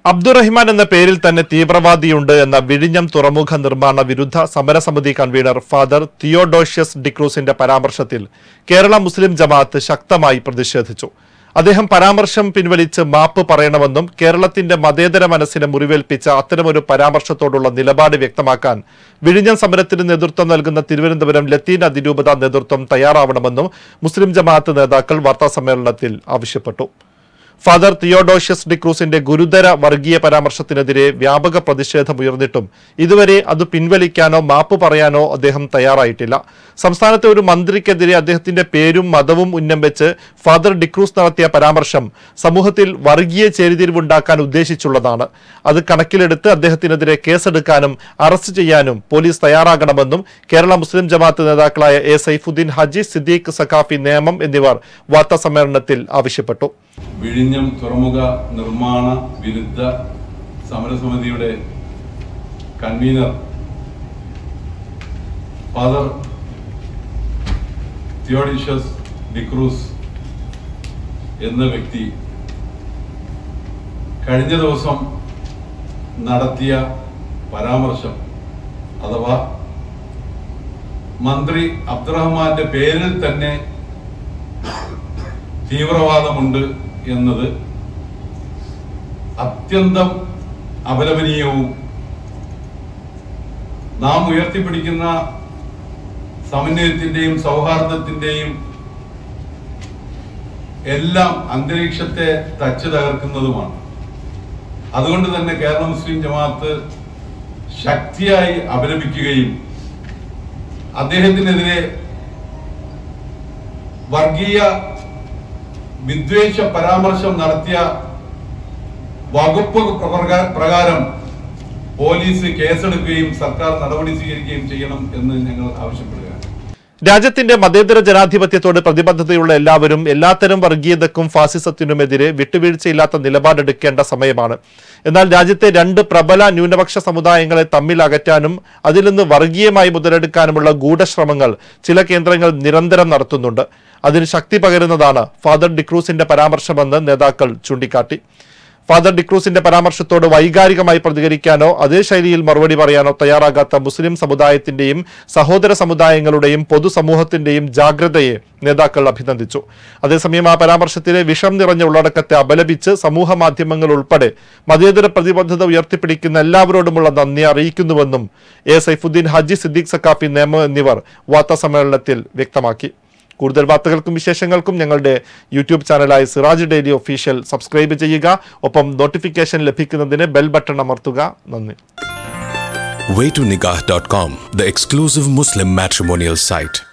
അബ്ദുറഹിമാൻ എന്ന പേരിൽ തന്നെ തീവ്രവാദിയുണ്ട് എന്ന വിഴിഞ്ഞം തുറമുഖ നിർമ്മാണ വിരുദ്ധ സമരസമിതി കൺവീനർ ഫാദർ തിയോഡോഷ്യസ് ഡിക്രൂസിന്റെ പരാമർശത്തിൽ കേരള മുസ്ലിം ജമാഅത്ത് ശക്തമായി പ്രതിഷേധിച്ചു. അദ്ദേഹം പരാമർശം പിൻവലിച്ച് മാപ്പ് പറയണമെന്നും കേരളത്തിന്റെ മതേതര മനസ്സിനെ മുറിവേൽപ്പിച്ച അത്തരമൊരു പരാമർശത്തോടുള്ള നിലപാട് വ്യക്തമാക്കാൻ വിഴിഞ്ഞം സമരത്തിന് നേതൃത്വം നൽകുന്ന തിരുവനന്തപുരം ലത്തീൻ അതിരൂപത നേതൃത്വം തയ്യാറാവണമെന്നും മുസ്ലിം ജമാഅത്ത് നേതാക്കൾ വാർത്താസമ്മേളനത്തിൽ ആവശ്യപ്പെട്ടു. ഫാദർ തിയോഡോഷ്യസ് ഡിക്രൂസിന്റെ ഗുരുതര വർഗീയ പരാമർശത്തിനെതിരെ വ്യാപക പ്രതിഷേധമുയർന്നിട്ടും ഇതുവരെ അത് പിൻവലിക്കാനോ മാപ്പ് പറയാനോ അദ്ദേഹം തയ്യാറായിട്ടില്ല. സംസ്ഥാനത്തെ ഒരു മന്ത്രിക്കെതിരെ അദ്ദേഹത്തിന്റെ പേരും മതവും ഉന്നം വെച്ച് ഫാദർ ഡിക്രൂസ് നടത്തിയ പരാമർശം സമൂഹത്തിൽ വർഗീയ ചേരിതിരിവുണ്ടാക്കാൻ ഉദ്ദേശിച്ചുള്ളതാണ്. അത് കണക്കിലെടുത്ത് അദ്ദേഹത്തിനെതിരെ കേസെടുക്കാനും അറസ്റ്റ് ചെയ്യാനും പോലീസ് തയ്യാറാകണമെന്നും കേരള മുസ്ലിം ജമാഅത്ത് നേതാക്കളായ എ സൈഫുദ്ദീൻ ഹാജി, സിദ്ദീഖ് സഖാഫി നേമം എന്നിവർ വാർത്താസമ്മേളനത്തിൽ ആവശ്യപ്പെട്ടു. വിഴിഞ്ഞം തുറമുഖ നിർമ്മാണ വിരുദ്ധ സമരസമിതിയുടെ കൺവീനർ ഫാദർ തിയോഡോഷ്യസ് ഡിക്രൂസ് എന്ന വ്യക്തി കഴിഞ്ഞ ദിവസം നടത്തിയ പരാമർശം അഥവാ മന്ത്രി അബ്ദുറഹ്മാന്റെ പേരിൽ തന്നെ തീവ്രവാദമുണ്ട് എന്നത് അത്യന്തം അപലപനീയവും നാം ഉയർത്തിപ്പിടിക്കുന്ന സമന്വയത്തിന്റെയും സൗഹാർദ്ദത്തിന്റെയും എല്ലാം അന്തരീക്ഷത്തെ തച്ചു തകർക്കുന്നതുമാണ്. അതുകൊണ്ട് തന്നെ കേരള മുസ്ലിം ജമാഅത്ത് ശക്തിയായി അപലപിക്കുകയും അദ്ദേഹത്തിനെതിരെ വർഗീയ വിദ്വേഷ പരാമർശം നടത്തിയ വകുപ്പ് പ്രകാരം പോലീസ് കേസെടുക്കുകയും സർക്കാർ നടപടി സ്വീകരിക്കുകയും ചെയ്യണം എന്ന് ഞങ്ങൾ ആവശ്യപ്പെടുകയാണ്. രാജ്യത്തിന്റെ മതേതര ജനാധിപത്യത്തോട് പ്രതിബദ്ധതയുള്ള എല്ലാവരും എല്ലാത്തരം വർഗീയതക്കും ഫാസിസത്തിനുമെതിരെ വിട്ടുവീഴ്ചയില്ലാത്ത നിലപാടെടുക്കേണ്ട സമയമാണ്. എന്നാൽ രാജ്യത്തെ രണ്ട് പ്രബല ന്യൂനപക്ഷ സമുദായങ്ങളെ തമ്മിൽ അകറ്റാനും അതിൽ നിന്ന് വർഗീയമായി മുതലെടുക്കാനുമുള്ള ഗൂഢശ്രമങ്ങൾ ചില കേന്ദ്രങ്ങൾ നിരന്തരം നടത്തുന്നുണ്ട്. അതിന് ശക്തി പകരുന്നതാണ് ഫാദർ ഡിക്രൂസിന്റെ പരാമർശമെന്ന് നേതാക്കൾ ചൂണ്ടിക്കാട്ടി. ഫാദർ ഡിക്രൂസിന്റെ പരാമർശത്തോട് വൈകാരികമായി പ്രതികരിക്കാനോ അതേ ശൈലിയിൽ മറുപടി പറയാനോ തയ്യാറാകാത്ത മുസ്ലിം സമുദായത്തിന്റെയും സഹോദര സമുദായങ്ങളുടെയും പൊതുസമൂഹത്തിന്റെയും ജാഗ്രതയെ നേതാക്കൾ അഭിനന്ദിച്ചു. അതേസമയം ആ പരാമർശത്തിലെ വിഷം നിറഞ്ഞ ഉള്ളടക്കത്തെ അപലപിച്ച് സമൂഹ മാധ്യമങ്ങൾ ഉൾപ്പെടെ മതേതര പ്രതിബദ്ധത ഉയർത്തിപ്പിടിക്കുന്ന എല്ലാവരോടുമുള്ള നന്ദി അറിയിക്കുന്നുവെന്നും എ സൈഫുദ്ദീൻ ഹാജി, സിദ്ദീഖ് സഖാഫി നേമം എന്നിവർ വാർത്താസമ്മേളനത്തിൽ വ്യക്തമാക്കി. കൂടുതൽ വാർത്തകൾക്കും വിശേഷങ്ങൾക്കും ഞങ്ങളുടെ യൂട്യൂബ് ചാനലായ സിറാജ് ഡെയിലി ഒഫീഷ്യൽ സബ്സ്ക്രൈബ് ചെയ്യുക. ഒപ്പം നോട്ടിഫിക്കേഷൻ ലഭിക്കുന്നതിന് ബെൽ ബട്ടൺ അമർത്തുക. നന്ദി. Way2Nikah.com, the exclusive Muslim matrimonial site.